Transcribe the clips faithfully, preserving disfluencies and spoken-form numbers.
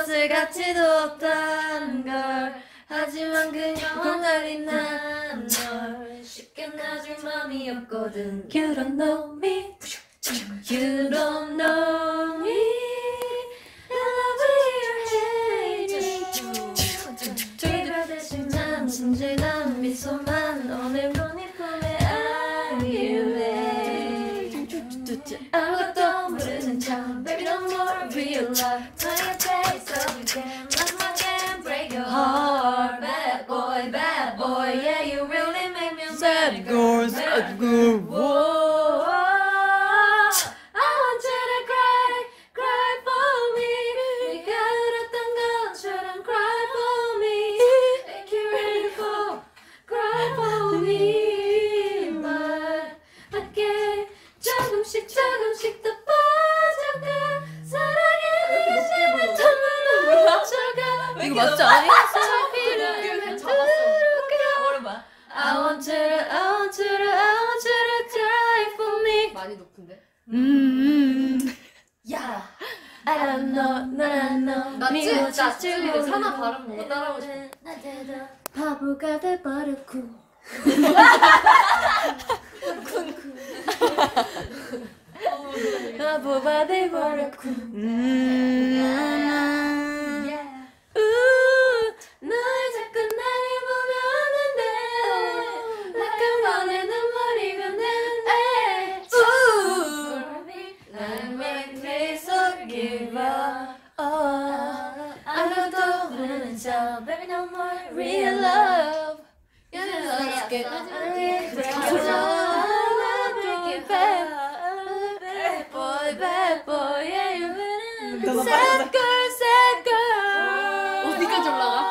것을 가치도 없단 걸 하지만 그녀와 달리 난 널 쉽게 놔줄 맘이었거든. You don't know me, you don't know me. I love you, hate you. 이별 대신 난 진실한 미소만 오늘도 네 품에 안기울래. 아무것도 모르는 척 Baby no more real love. My face up again. Nothing can break your heart. Bad boy, bad boy. Yeah, you really make me sad girl, sad girl. Whoa. I want you to cry, cry for me. 네가 울었던 것처럼 cry for me. Make you ready for cry for me. But again, 조금씩 조금씩 더 빠져가. 사랑에 의심을 더 멀어져가. 이거 맞지 않니? I want you to, I want you to, I want you to cry for me. 많이 높은데? 음. 야. I don't know, I don't know. 나 진짜 지금 사나 발음 못 따라하고 싶어. 바보가 돼버렸고. 바보가 돼버렸고. 널 자꾸 나를 보면 오는데 한 번에 눈물이 변하는데 날 make me so give up. 아무것도 모르는 척 Baby no more real love. Let's get bad boy, bad boy, yeah you really sad girl, sad girl. 어디까지 올라가?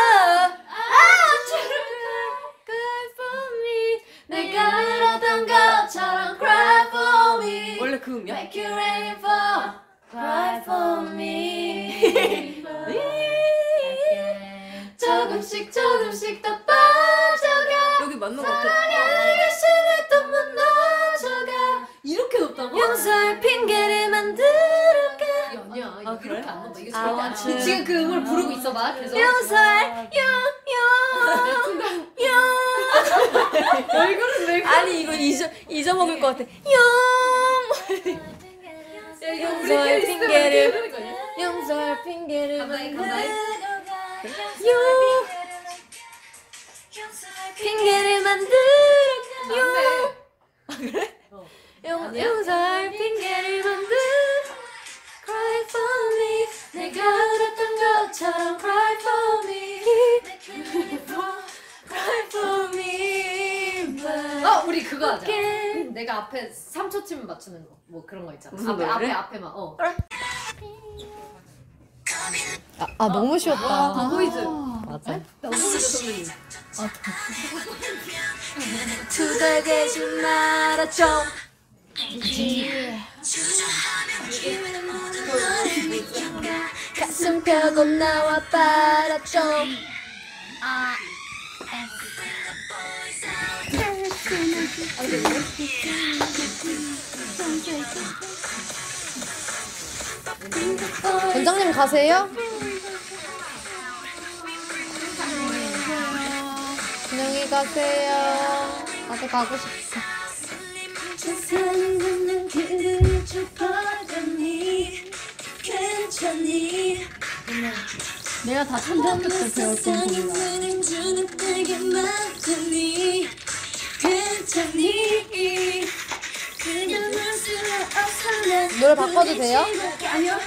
내가 울었던 것처럼 cry for me. 원래 그 음이야? Make you ready for cry for me. 조금씩 조금씩 더 빠져가. 여기 맞는 것 같아. 사랑의 실을 또 무너져가. 이렇게 높다고? 용서의 핑계를 만들어가. 아니야, 아, 그래? 이렇게 안 높아. 이게 아, 절대 안 맞지. 돼. 지금 그 음을 부르고 있어봐. 계속. 용서의 용, 용, 용. 얼굴은 왜 그래? 아니 이거 잊어, 잊어먹을 것 같아. 용. 용서의 핑계를 용서의 핑계를 간다이, 간다이. 용 핑계를 만들어 용. 아 그래? 어. 용 용서의 핑계를 만들어 Cry for me. 내가 울었던 것처럼 Cry for me. Cry for me. 어, 우리 그거 하자. Okay. 내가 앞에 삼 초 치면 맞추는 거. 뭐 그런 거 있잖아. 무슨 앞에, 노래? 앞에 앞에만. 어. 아, 아 너무 쉬웠다. 아, 보이즈. 맞아? 나 보이즈 선배님. 투덜대지 마라 좀. 가슴 펴고 나와 봐라 좀. 아. 원장님 가세요? 안녕히 가세요. 나도 가고 싶어. 내가 다 천장부터 배웠던 곡이야. 노래 바꿔도 돼요? 아니요.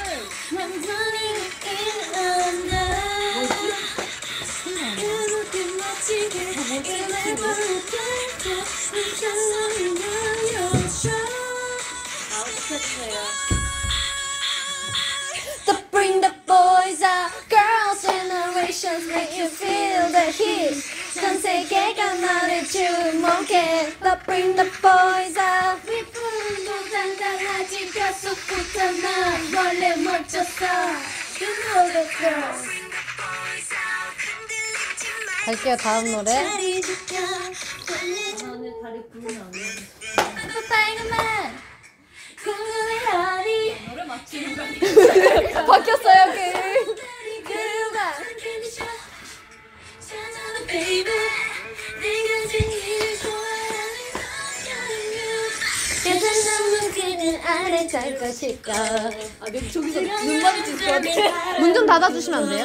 To bring the boys out, girls generations make you feel the heat. 전 세계가 나를 주목해. To bring the boys out. 위풍도 당당하지 뼛속부터 난 원래 멋졌어. You know the girls. 갈게요. 다음 노래. 다리 찢겨. 오늘 다리 부르면 안 돼. 빨간만 궁금해하니. 노래 맞추는 거 아니야? 바뀌었어요, 게임. 마실까. 아 여기 저기서 눈 마주칠 것 같아. 문 좀 닫아주시면 안 돼요?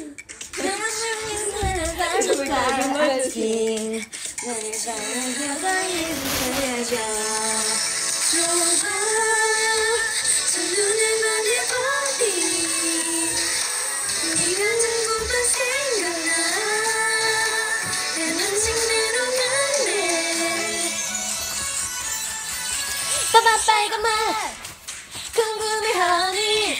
봐봐 빨간 맛 궁금해하니.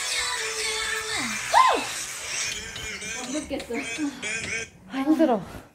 모르겠어. 아 힘들어.